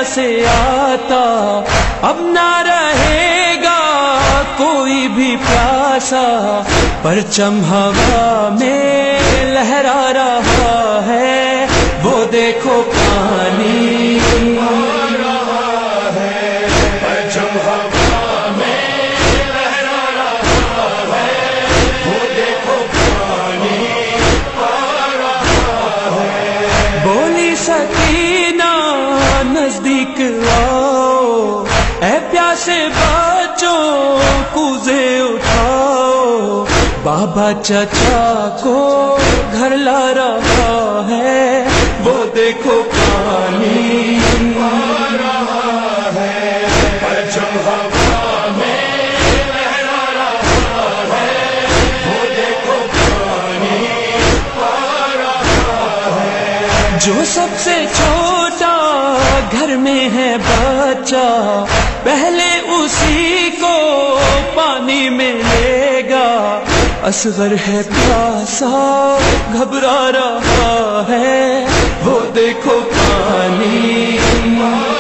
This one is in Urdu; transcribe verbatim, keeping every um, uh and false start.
سے آتا، اب نہ رہے گا کوئی بھی پیاسا، پرچم ہوا میں لہرا رہا ہے، وہ دیکھو پانی رہا ہے، پرچم ہوا میں لہرا رہا ہے، وہ دیکھو پانی رہا ہے۔ بولی سکینہ نزدیک آؤ، اے پیاسے بچوں کوزے اٹھاؤ، بابا چچا کو گھر لا رہا ہے، وہ دیکھو پانی آ رہا ہے، پرچم ہوا میں لہرا رہا ہے، وہ دیکھو پانی آ رہا ہے۔ جو سب سے چھوٹا گھر میں ہے بچہ، پہلے اسی کو پانی میں لے گا، اصغر ہے پیاسا گھبرا رہا ہے، وہ دیکھو پانی